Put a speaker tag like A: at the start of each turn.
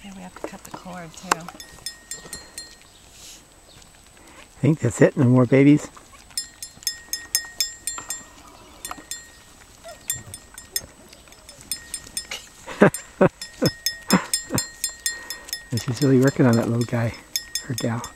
A: Okay, we have to cut the cord too.
B: I think that's it. No more babies. She's really working on that little guy, her gal.